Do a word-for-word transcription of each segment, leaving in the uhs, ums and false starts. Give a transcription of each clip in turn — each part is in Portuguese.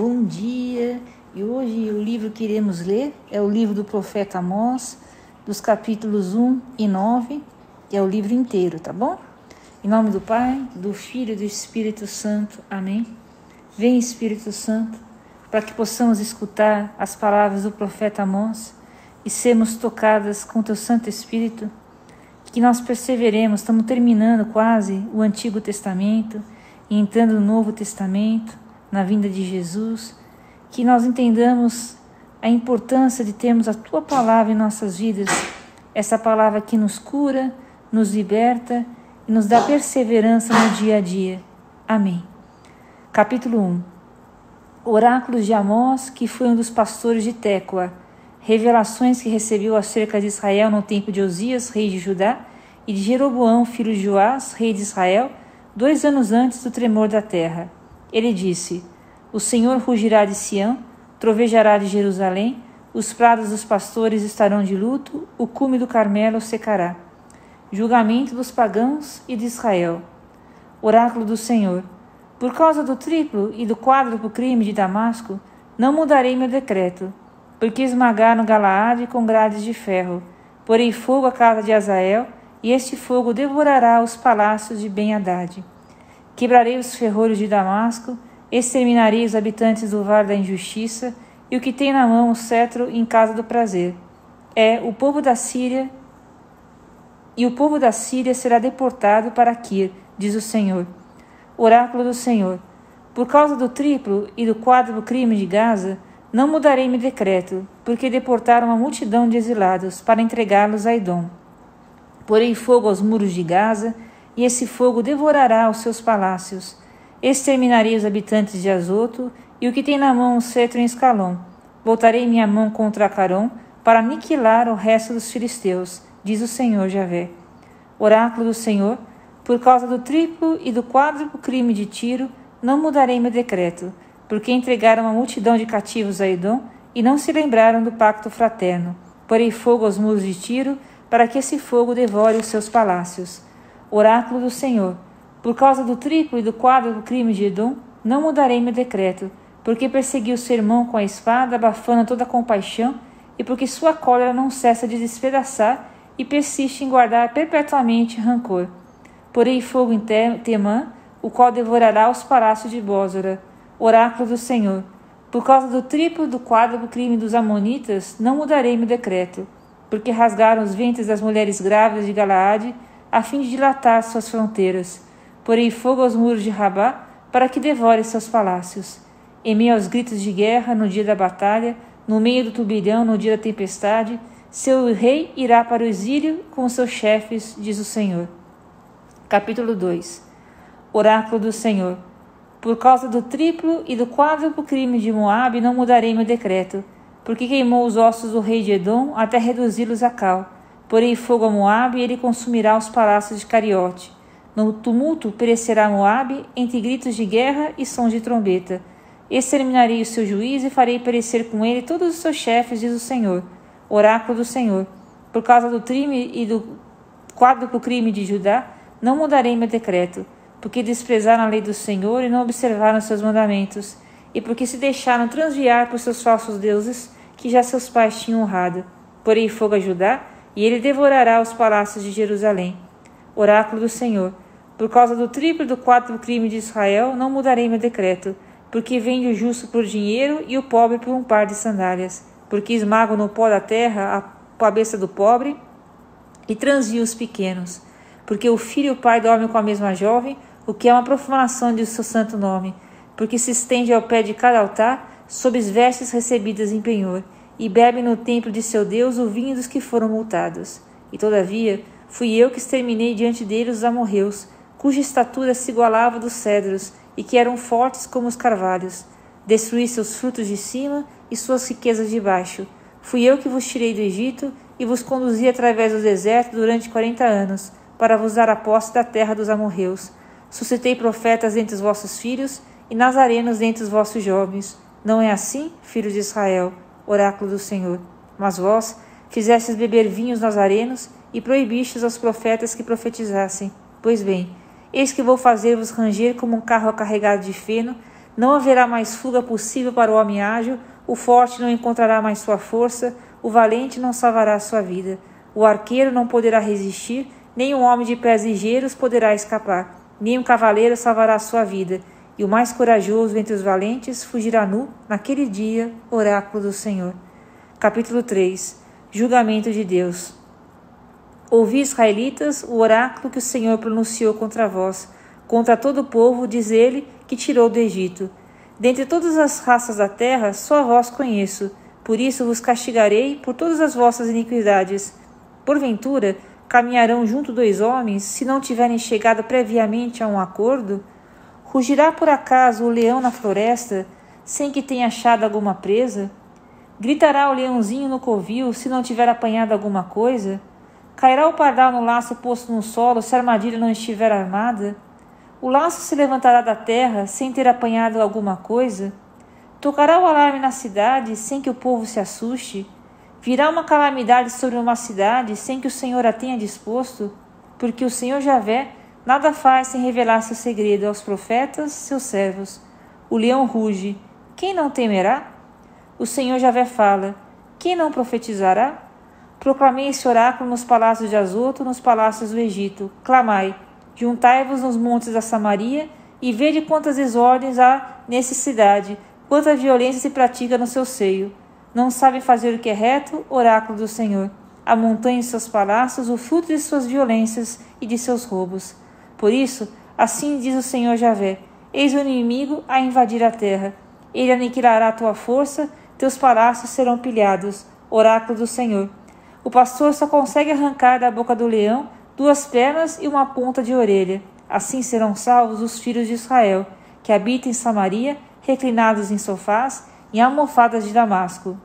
bom dia! E hoje o livro que iremos ler é o livro do profeta Amós, dos capítulos um e nove, que é o livro inteiro, tá bom? Em nome do Pai, do Filho e do Espírito Santo. Amém. Vem, Espírito Santo, para que possamos escutar as palavras do profeta Amós e sermos tocadas com teu Santo Espírito, que nós perseveremos. Estamos terminando quase o Antigo Testamento e entrando no Novo Testamento, na vinda de Jesus, que nós entendamos a importância de termos a tua palavra em nossas vidas, essa palavra que nos cura, nos liberta e nos dá perseverança no dia a dia. Amém. Capítulo um. Oráculos de Amós, que foi um dos pastores de Tecoa. Revelações que recebeu acerca de Israel no tempo de Osias, rei de Judá, e de Jeroboão, filho de Joás, rei de Israel, dois anos antes do tremor da terra. Ele disse: o Senhor rugirá de Sião, trovejará de Jerusalém, os prados dos pastores estarão de luto, o cume do Carmelo secará. Julgamento dos pagãos e de Israel. Oráculo do Senhor: por causa do triplo e do quádruplo crime de Damasco, não mudarei meu decreto, porque esmagaram Galaade com grades de ferro. Porei fogo à casa de Azael, e este fogo devorará os palácios de Ben-Hadad. Quebrarei os ferrolhos de Damasco, exterminarei os habitantes do vale da injustiça, e o que tem na mão o cetro em casa do prazer. É o povo da Síria, e o povo da Síria será deportado para Quir, diz o Senhor. Oráculo do Senhor: por causa do triplo e do quádruplo crime de Gaza, não mudarei meu decreto, porque deportaram uma multidão de exilados para entregá-los a Edom. Porei fogo aos muros de Gaza, e esse fogo devorará os seus palácios. Exterminarei os habitantes de Azoto, e o que tem na mão o cetro em Escalon. Voltarei minha mão contra Acaron, para aniquilar o resto dos filisteus, diz o Senhor Javé. Oráculo do Senhor: por causa do triplo e do quádruplo crime de Tiro, não mudarei meu decreto, porque entregaram uma multidão de cativos a Edom, e não se lembraram do pacto fraterno. Porei fogo aos muros de Tiro, para que esse fogo devore os seus palácios. Oráculo do Senhor: por causa do triplo e do quádruplo crime de Edom, não mudarei meu decreto, porque persegui o seu irmão com a espada, abafando toda a compaixão, e porque sua cólera não cessa de despedaçar e persiste em guardar perpetuamente rancor. Porei fogo em Temã, o qual devorará os palácios de Bósora. Oráculo do Senhor: por causa do triplo e do quádruplo crime dos amonitas, não mudarei meu decreto, porque rasgaram os ventres das mulheres grávidas de Galaade, a fim de dilatar suas fronteiras. Porei fogo aos muros de Rabá, para que devore seus palácios. Em meio aos gritos de guerra no dia da batalha, no meio do turbilhão no dia da tempestade, seu rei irá para o exílio com seus chefes, diz o Senhor. Capítulo dois. Oráculo do Senhor: por causa do triplo e do quádruplo crime de Moabe, não mudarei meu decreto, porque queimou os ossos do rei de Edom até reduzi-los a cal. Porei fogo a Moabe, e ele consumirá os palácios de Cariote. No tumulto perecerá Moabe, entre gritos de guerra e sons de trombeta. Exterminarei o seu juiz e farei perecer com ele todos os seus chefes, diz o Senhor. Oráculo do Senhor: por causa do crime e do quádruplo crime de Judá, não mudarei meu decreto, porque desprezaram a lei do Senhor e não observaram seus mandamentos, e porque se deixaram transviar por seus falsos deuses, que já seus pais tinham honrado. Porei fogo a Judá, e ele devorará os palácios de Jerusalém. Oráculo do Senhor: por causa do triplo e do quádruplo crime de Israel, não mudarei meu decreto, porque vende o justo por dinheiro e o pobre por um par de sandálias, porque esmago no pó da terra a cabeça do pobre e transvio os pequenos, porque o filho e o pai dormem com a mesma jovem, o que é uma profanação de seu santo nome, porque se estende ao pé de cada altar, sob as vestes recebidas em penhor, e bebe no templo de seu Deus o vinho dos que foram multados. E todavia, fui eu que exterminei diante deles os amorreus, cuja estatura se igualava dos cedros, e que eram fortes como os carvalhos. Destruí seus frutos de cima e suas riquezas de baixo. Fui eu que vos tirei do Egito, e vos conduzi através do deserto durante quarenta anos, para vos dar a posse da terra dos amorreus. Suscitei profetas entre os vossos filhos, e nazarenos entre os vossos jovens. Não é assim, filhos de Israel? Oráculo do Senhor. Mas vós fizestes beber vinhos nazarenos, e proibistes aos profetas que profetizassem. Pois bem, eis que vou fazer-vos ranger como um carro carregado de feno, Não haverá mais fuga possível para o homem ágil, o forte não encontrará mais sua força, o valente não salvará sua vida. O arqueiro não poderá resistir, nem um homem de pés ligeiros poderá escapar, nem um cavaleiro salvará sua vida. E o mais corajoso entre os valentes fugirá nu naquele dia, oráculo do Senhor. Capítulo três. Julgamento de Deus. Ouvi, israelitas, o oráculo que o Senhor pronunciou contra vós, contra todo o povo, diz ele, que tirou do Egito. Dentre todas as raças da terra, só a vós conheço, por isso vos castigarei por todas as vossas iniquidades. Porventura, caminharão junto dois homens, se não tiverem chegado previamente a um acordo? Rugirá por acaso o leão na floresta, sem que tenha achado alguma presa? Gritará o leãozinho no covil, se não tiver apanhado alguma coisa? Cairá o pardal no laço posto no solo, se a armadilha não estiver armada? O laço se levantará da terra, sem ter apanhado alguma coisa? Tocará o alarme na cidade, sem que o povo se assuste? Virá uma calamidade sobre uma cidade, sem que o Senhor a tenha disposto? Porque o Senhor Javé nada faz sem revelar seu segredo aos profetas, seus servos. O leão ruge, quem não temerá? O Senhor Javé fala, quem não profetizará? Proclamei esse oráculo nos palácios de Azoto, nos palácios do Egito. Clamai, juntai-vos nos montes da Samaria, e vede quantas desordens há nessa cidade, quanta violência se pratica no seu seio. Não sabem fazer o que é reto, oráculo do Senhor. A montanha em seus palácios, o fruto de suas violências e de seus roubos. Por isso, assim diz o Senhor Javé, eis o inimigo a invadir a terra. Ele aniquilará a tua força, teus palácios serão pilhados, oráculo do Senhor. O pastor só consegue arrancar da boca do leão duas pernas e uma ponta de orelha. Assim serão salvos os filhos de Israel, que habitam em Samaria, reclinados em sofás, em almofadas de Damasco.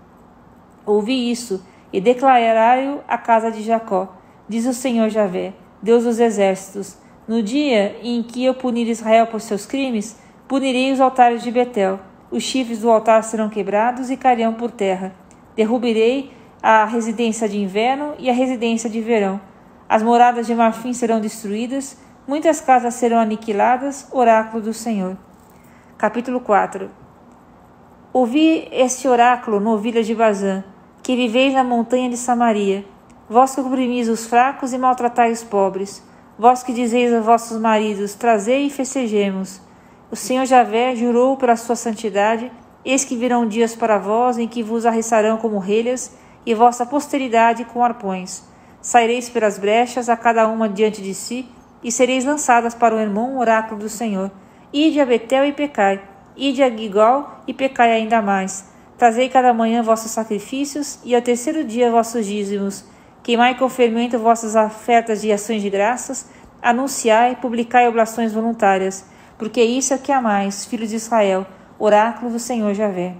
Ouvi isso, e declarai-o à casa de Jacó, diz o Senhor Javé, Deus dos exércitos. No dia em que eu punir Israel por seus crimes, punirei os altares de Betel. Os chifres do altar serão quebrados e cairão por terra. Derrubarei a residência de inverno e a residência de verão. As moradas de marfim serão destruídas, muitas casas serão aniquiladas, oráculo do Senhor. Capítulo quatro. Ouvi este oráculo, novilhas de Bazã, que viveis na montanha de Samaria. Vós que oprimis os fracos e maltratais os pobres. Vós que dizeis a vossos maridos, trazei e festejemos. O Senhor Javé jurou pela sua santidade, eis que virão dias para vós em que vos arrastarão como relhas, e vossa posteridade com arpões. Saireis pelas brechas, a cada uma diante de si, e sereis lançadas para o Hermon, oráculo do Senhor. Ide a Betel e pecai, ide a Gilgal e pecai ainda mais. Trazei cada manhã vossos sacrifícios, e ao terceiro dia vossos dízimos. Queimai com fermento vossas ofertas de ações de graças, anunciai, publicai oblações voluntárias, porque isso é que amais, filhos de Israel, oráculo do Senhor Javé.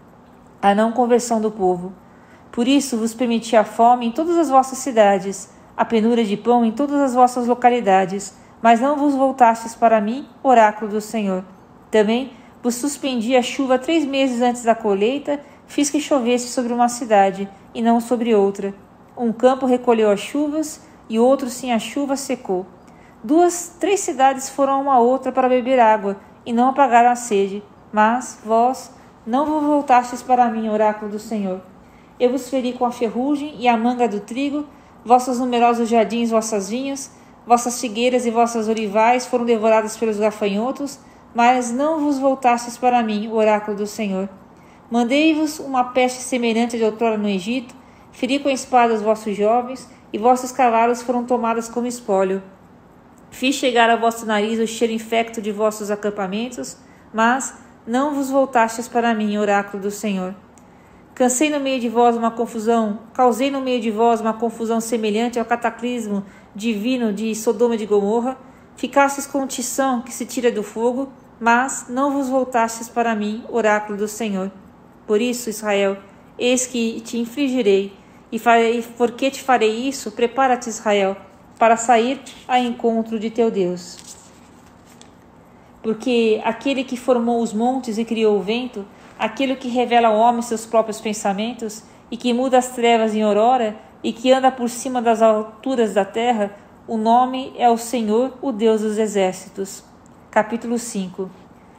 A não conversão do povo. Por isso vos permiti a fome em todas as vossas cidades, a penúria de pão em todas as vossas localidades, mas não vos voltastes para mim, oráculo do Senhor. Também vos suspendi a chuva três meses antes da colheita, fiz que chovesse sobre uma cidade, e não sobre outra. Um campo recolheu as chuvas, e outro sem a chuva secou. Duas, três cidades foram uma outra para beber água, e não apagaram a sede. Mas, vós, não vos voltastes para mim, oráculo do Senhor. Eu vos feri com a ferrugem e a manga do trigo, vossos numerosos jardins, vossas vinhas, vossas figueiras e vossas olivais foram devoradas pelos gafanhotos, mas não vos voltastes para mim, oráculo do Senhor. Mandei-vos uma peste semelhante de outrora no Egito, feri com a espada os vossos jovens, e vossos cavalos foram tomados como espólio. Fiz chegar ao vosso nariz o cheiro infecto de vossos acampamentos, mas não vos voltastes para mim, oráculo do Senhor. Cansei no meio de vós uma confusão, causei no meio de vós uma confusão semelhante ao cataclismo divino de Sodoma e de Gomorra, ficastes com tição que se tira do fogo, mas não vos voltastes para mim, oráculo do Senhor. Por isso, Israel, eis que te infligirei, e farei, porque te farei isso, prepara-te, Israel, para sair a encontro de teu Deus. Porque aquele que formou os montes e criou o vento, aquele que revela ao homem seus próprios pensamentos, e que muda as trevas em aurora, e que anda por cima das alturas da terra, o nome é o Senhor, o Deus dos exércitos. Capítulo cinco.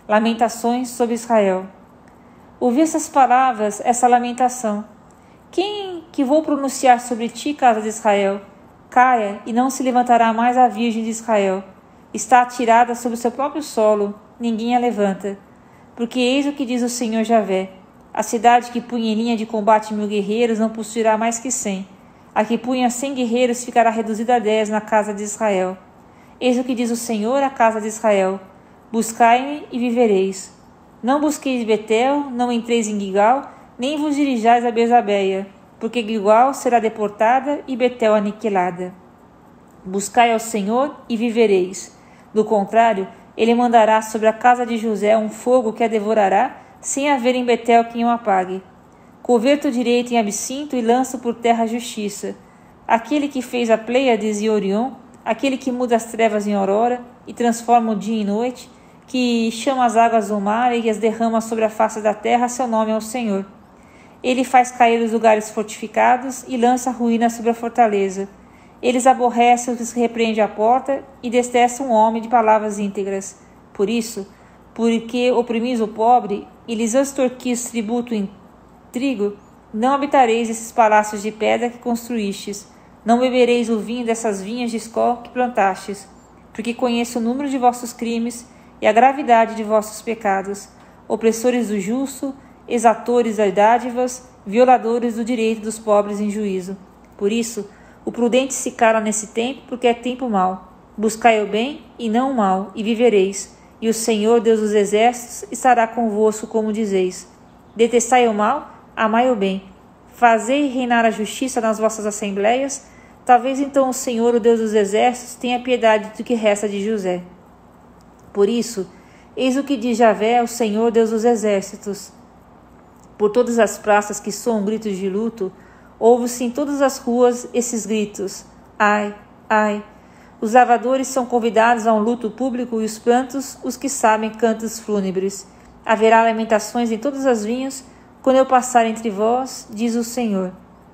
Lamentações sobre Israel. Ouvi essas palavras, essa lamentação. Quem que vou pronunciar sobre ti, casa de Israel? Caia, e não se levantará mais a Virgem de Israel. Está atirada sobre o seu próprio solo, ninguém a levanta. Porque eis o que diz o Senhor Javé: a cidade que punha em linha de combate mil guerreiros não possuirá mais que cem. A que punha cem guerreiros ficará reduzida a dez na casa de Israel. Eis o que diz o Senhor à casa de Israel: buscai-me e vivereis. Não busqueis Betel, não entreis em Gilgal, nem vos dirijais a Bezabeia, porque Gilgal será deportada e Betel aniquilada. Buscai ao Senhor e vivereis. Do contrário, ele mandará sobre a casa de José um fogo que a devorará, sem haver em Betel quem o apague. Converto o direito em absinto e lanço por terra a justiça. Aquele que fez a Pleiades e Orion, aquele que muda as trevas em aurora e transforma o dia em noite, que chama as águas do mar e as derrama sobre a face da terra, seu nome é o Senhor. Ele faz cair os lugares fortificados e lança ruína sobre a fortaleza. Eles aborrecem os que se repreende à porta e detestam um homem de palavras íntegras. Por isso, porque oprimis o pobre e lhes extorquis tributo em trigo, não habitareis esses palácios de pedra que construístes, não bebereis o vinho dessas vinhas de escol que plantastes, porque conheço o número de vossos crimes e a gravidade de vossos pecados, opressores do justo, exatores das dádivas, violadores do direito dos pobres em juízo. Por isso, o prudente se cala nesse tempo, porque é tempo mau. Buscai o bem e não o mal, e vivereis. E o Senhor, Deus dos exércitos, estará convosco, como dizeis. Detestai o mal, amai o bem. Fazei reinar a justiça nas vossas assembleias. Talvez então o Senhor, o Deus dos exércitos, tenha piedade do que resta de José. Por isso, eis o que diz Javé, o Senhor, Deus dos exércitos. Por todas as praças que soam gritos de luto, ouve-se em todas as ruas esses gritos: ai, ai. Os lavradores são convidados a um luto público e os prantos, os que sabem cantos fúnebres. Haverá lamentações em todas as vinhas, quando eu passar entre vós, diz o Senhor.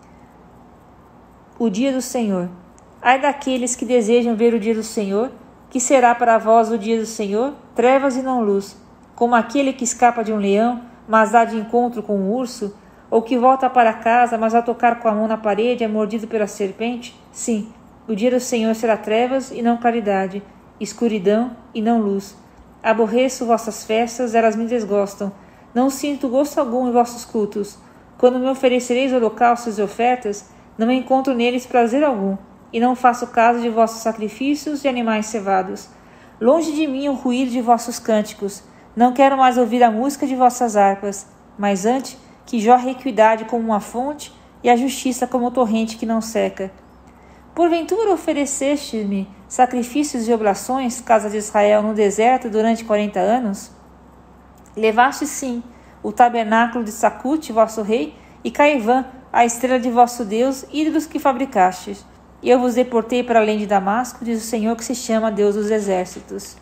O dia do Senhor. Ai daqueles que desejam ver o dia do Senhor, que será para vós o dia do Senhor, trevas e não luz, como aquele que escapa de um leão, mas dá de encontro com um urso, ou que volta para casa, mas ao tocar com a mão na parede é mordido pela serpente? Sim, o dia do Senhor será trevas e não claridade, escuridão e não luz. Aborreço vossas festas, elas me desgostam. Não sinto gosto algum em vossos cultos. Quando me oferecereis holocaustos e ofertas, não encontro neles prazer algum, e não faço caso de vossos sacrifícios de animais cevados. Longe de mim o ruído de vossos cânticos. Não quero mais ouvir a música de vossas harpas, mas antes que jorre a equidade como uma fonte e a justiça como o torrente que não seca. Porventura ofereceste-me sacrifícios e oblações, casa de Israel, no deserto durante quarenta anos? Levaste sim o tabernáculo de Sacute, vosso rei, e Caivã, a estrela de vosso Deus, ídolos que fabricastes. E eu vos deportei para além de Damasco, diz o Senhor, que se chama Deus dos exércitos.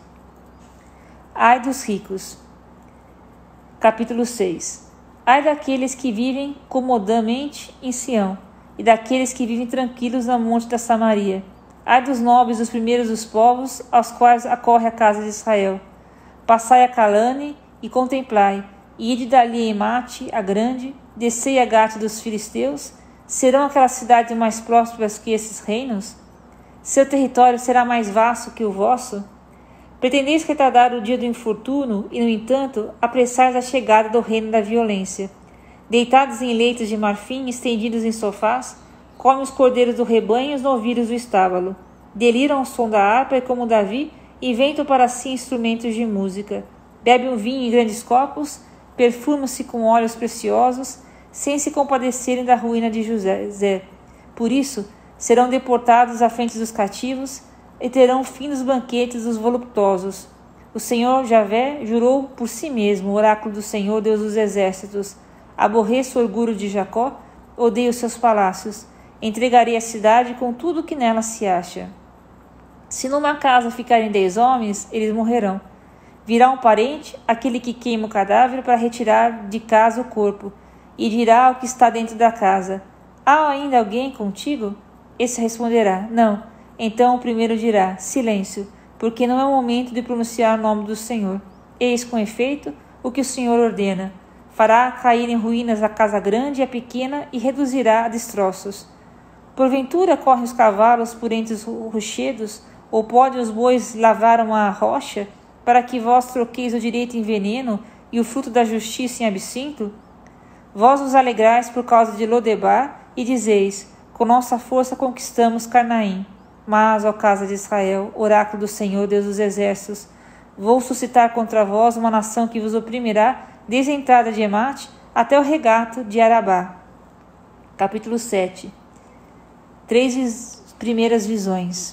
Ai dos ricos. Capítulo seis. Ai daqueles que vivem comodamente em Sião, e daqueles que vivem tranquilos no monte da Samaria. Ai dos nobres, os primeiros dos povos, aos quais acorre a casa de Israel. Passai a Calane e contemplai, e ide dali em Mate, a grande, descei a Gate dos filisteus. Serão aquelas cidades mais prósperas que esses reinos? Seu território será mais vasto que o vosso? Pretendeis retardar o dia do infortúnio e, no entanto, apressais a chegada do reino da violência. Deitados em leitos de marfim, estendidos em sofás, comem os cordeiros do rebanho e os novilhos do estábulo. Deliram ao som da harpa e, como Davi, inventam para si instrumentos de música. Bebem o vinho em grandes copos, perfumam-se com óleos preciosos, sem se compadecerem da ruína de José. Por isso, serão deportados à frente dos cativos e terão fim nos banquetes dos voluptuosos. O Senhor Javé jurou por si mesmo, o oráculo do Senhor, Deus dos exércitos: aborreço o orgulho de Jacó, odeio seus palácios. Entregarei a cidade com tudo o que nela se acha. Se numa casa ficarem dez homens, eles morrerão. Virá um parente, aquele que queima o cadáver, para retirar de casa o corpo, e dirá ao que está dentro da casa: há ainda alguém contigo? Esse responderá: não. Então o primeiro dirá: silêncio, porque não é o momento de pronunciar o nome do Senhor. Eis com efeito o que o Senhor ordena. Fará cair em ruínas a casa grande e a pequena e reduzirá a destroços. Porventura correm os cavalos por entre os rochedos, ou podem os bois lavrar uma rocha, para que vós troqueis o direito em veneno e o fruto da justiça em absinto? Vós vos alegrais por causa de Lodebar e dizeis, com nossa força conquistamos Carnaim. Mas, ó casa de Israel, oráculo do Senhor, Deus dos exércitos, vou suscitar contra vós uma nação que vos oprimirá desde a entrada de Emate até o regato de Arabá. Capítulo sete. Três vis- primeiras visões.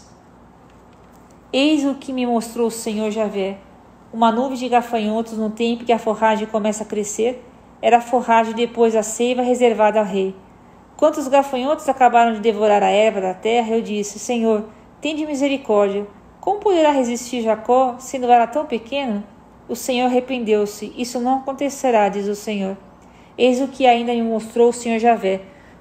Eis o que me mostrou o Senhor Javé. Uma nuvem de gafanhotos no tempo que a forragem começa a crescer, era a forragem depois da seiva reservada ao rei. Quando os gafanhotos acabaram de devorar a erva da terra, eu disse, Senhor, tende misericórdia. Como poderá resistir Jacó, sendo ela tão pequeno? O Senhor arrependeu-se. Isso não acontecerá, diz o Senhor. Eis o que ainda me mostrou o Senhor Javé.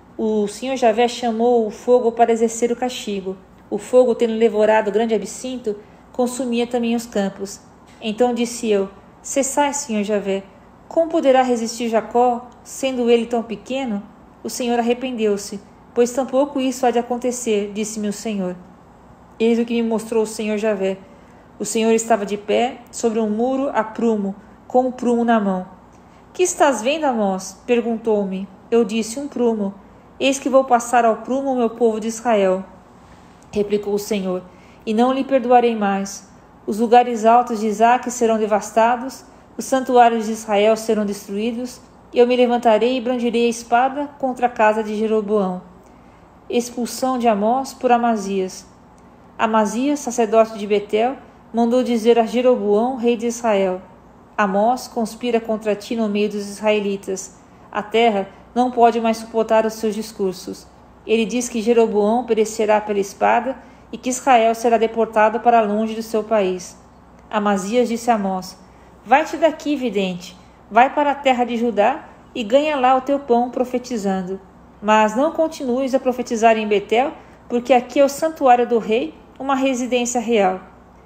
O Senhor Javé chamou o fogo para exercer o castigo. O fogo, tendo devorado o grande absinto, consumia também os campos. Então disse eu, cessai, Senhor Javé. Como poderá resistir Jacó, sendo ele tão pequeno? O Senhor arrependeu-se, pois tampouco isso há de acontecer, disse-me o Senhor. Eis o que me mostrou o Senhor Javé. O Senhor estava de pé, sobre um muro a prumo, com um prumo na mão. Que estás vendo, Amós? Perguntou-me. Eu disse, um prumo. Eis que vou passar ao prumo o meu povo de Israel. Replicou o Senhor, e não lhe perdoarei mais. Os lugares altos de Isaque serão devastados, os santuários de Israel serão destruídos, eu me levantarei e brandirei a espada contra a casa de Jeroboão. Expulsão de Amós por Amazias. Amazias, sacerdote de Betel, mandou dizer a Jeroboão, rei de Israel, Amós conspira contra ti no meio dos israelitas. A terra não pode mais suportar os seus discursos. Ele diz que Jeroboão perecerá pela espada e que Israel será deportado para longe do seu país. Amazias disse a Amós, vai-te daqui, vidente, vai para a terra de Judá e ganha lá o teu pão profetizando. Mas não continues a profetizar em Betel, porque aqui é o santuário do rei, uma residência real.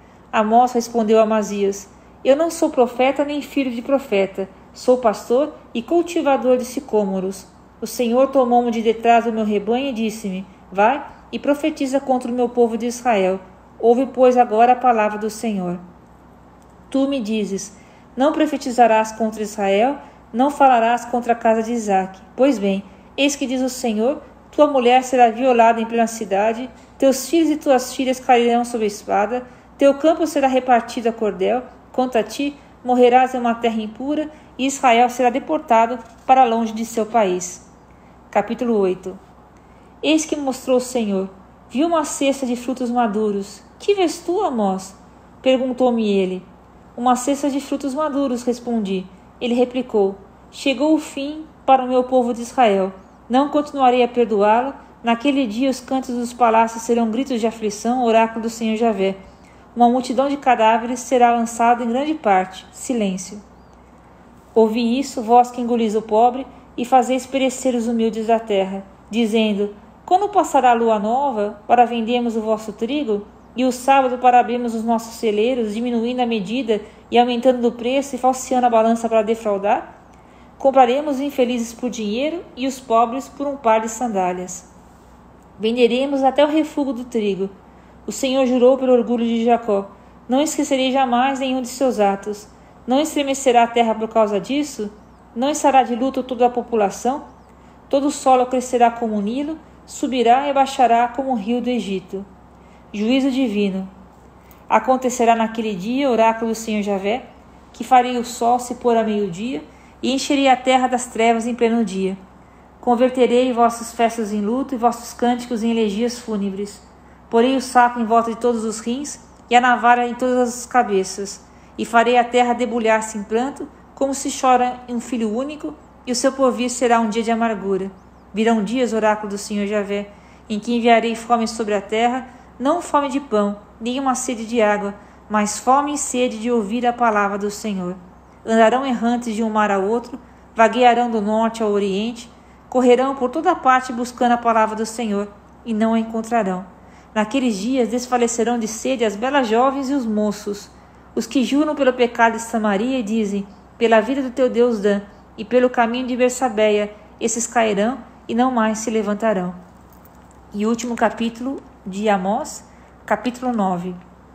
Amós respondeu a Amazias, eu não sou profeta nem filho de profeta, sou pastor e cultivador de sicômoros. O Senhor tomou-me de detrás do meu rebanho e disse-me, vai e profetiza contra o meu povo de Israel. Ouve, pois, agora a palavra do Senhor. Tu me dizes, não profetizarás contra Israel, não falarás contra a casa de Isaque. Pois bem, eis que diz o Senhor, tua mulher será violada em plena cidade, teus filhos e tuas filhas cairão sob a espada, teu campo será repartido a cordel, quanto a ti, morrerás em uma terra impura, e Israel será deportado para longe de seu país. Capítulo oito. Eis que mostrou o Senhor, viu uma cesta de frutos maduros. Que vês tu, Amós? Perguntou-me ele. Uma cesta de frutos maduros, respondi. Ele replicou, chegou o fim para o meu povo de Israel. Não continuarei a perdoá-lo. Naquele dia os cantos dos palácios serão gritos de aflição, oráculo do Senhor Javé. Uma multidão de cadáveres será lançada em grande parte. Silêncio. Ouvi isso, vós que engolis o pobre, e fazeis perecer os humildes da terra, dizendo, quando passará a lua nova, para vendermos o vosso trigo, e o sábado para abrirmos os nossos celeiros, diminuindo a medida e aumentando o preço e falseando a balança para defraudar? Compraremos os infelizes por dinheiro e os pobres por um par de sandálias. Venderemos até o refúgio do trigo. O Senhor jurou pelo orgulho de Jacó, não esquecerei jamais nenhum de seus atos. Não estremecerá a terra por causa disso? Não estará de luto toda a população? Todo o solo crescerá como o Nilo, subirá e baixará como o rio do Egito. Juízo divino. Acontecerá naquele dia, oráculo do Senhor Javé, que farei o sol se pôr a meio-dia e encherei a terra das trevas em pleno dia. Converterei vossos festas em luto e vossos cânticos em elegias fúnebres. Porei o saco em volta de todos os rins e a navalha em todas as cabeças, e farei a terra debulhar-se em pranto, como se chora um filho único, e o seu porvir será um dia de amargura. Virão dias, oráculo do Senhor Javé, em que enviarei fome sobre a terra, não fome de pão, nem uma sede de água, mas fome e sede de ouvir a palavra do Senhor. Andarão errantes de um mar a outro, vaguearão do norte ao oriente, correrão por toda parte buscando a palavra do Senhor, e não a encontrarão. Naqueles dias desfalecerão de sede as belas jovens e os moços. Os que juram pelo pecado de Samaria e dizem, pela vida do teu Deus Dan, e pelo caminho de Bersabeia, esses cairão e não mais se levantarão. E último capítulo de Amós, capítulo nove.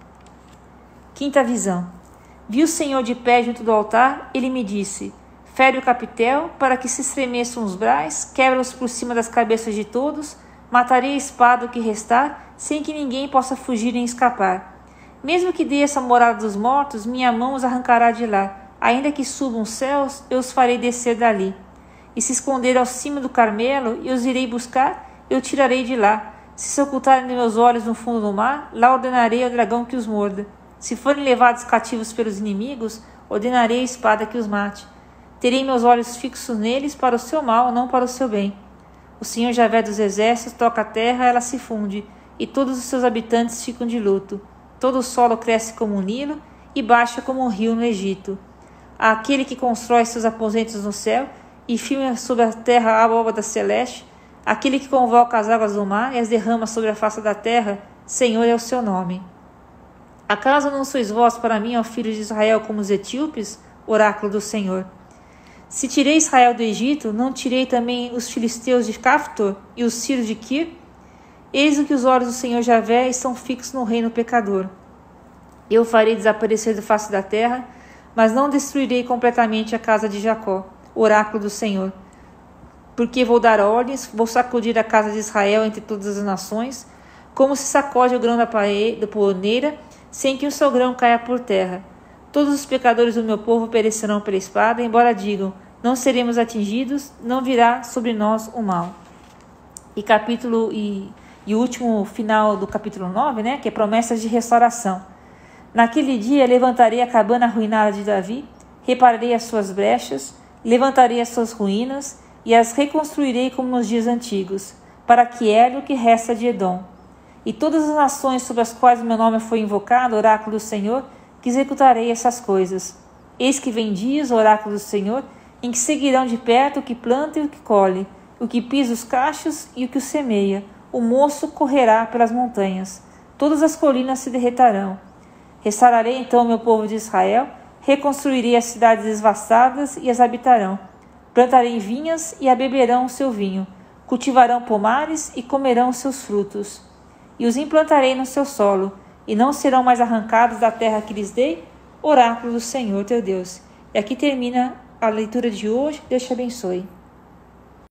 Quinta visão. Vi o Senhor de pé junto do altar, ele me disse, fere o capitel, para que se estremeçam os brais, quebra-os por cima das cabeças de todos, matarei a espada o que restar, sem que ninguém possa fugir nem escapar. Mesmo que desça a morada dos mortos, minha mão os arrancará de lá. Ainda que subam os céus, eu os farei descer dali. E se esconder ao cimo do Carmelo, eu os irei buscar, eu tirarei de lá. Se se ocultarem de meus olhos no fundo do mar, lá ordenarei ao dragão que os morda. Se forem levados cativos pelos inimigos, ordenarei a espada que os mate. Terei meus olhos fixos neles para o seu mal, não para o seu bem. O Senhor Javé dos exércitos toca a terra, ela se funde, e todos os seus habitantes ficam de luto. Todo o solo cresce como um Nilo e baixa como um rio no Egito. Aquele que constrói seus aposentos no céu e firma sobre a terra a abóbada celeste, aquele que convoca as águas do mar e as derrama sobre a face da terra, Senhor é o seu nome. Acaso não sois vós para mim, ó filhos de Israel, como os etíopes? Oráculo do Senhor. Se tirei Israel do Egito, não tirei também os filisteus de Caftor e os sírios de Kir? Eis o que os olhos do Senhor Javé estão fixos no reino pecador. Eu farei desaparecer da face da terra, mas não destruirei completamente a casa de Jacó, oráculo do Senhor. Porque vou dar ordens, vou sacudir a casa de Israel entre todas as nações, como se sacode o grão da paneira, sem que o seu grão caia por terra. Todos os pecadores do meu povo perecerão pela espada, embora digam, não seremos atingidos, não virá sobre nós o mal. E capítulo e, e último final do capítulo nove, né, que é promessas de restauração. Naquele dia levantarei a cabana arruinada de Davi, repararei as suas brechas, levantarei as suas ruínas e as reconstruirei como nos dias antigos, para que ergue o que resta de Edom. E todas as nações sobre as quais meu nome foi invocado, oráculo do Senhor, que executarei essas coisas. Eis que vem dias, oráculo do Senhor, em que seguirão de perto o que planta e o que colhe, o que pisa os cachos e o que os semeia. O moço correrá pelas montanhas, todas as colinas se derretarão. Restaurarei então o meu povo de Israel, reconstruirei as cidades desvastadas e as habitarão. Plantarei vinhas e a beberão o seu vinho, cultivarão pomares e comerão os seus frutos. E os implantarei no seu solo, e não serão mais arrancados da terra que lhes dei, oráculo do Senhor teu Deus. E aqui termina a leitura de hoje. Deus te abençoe.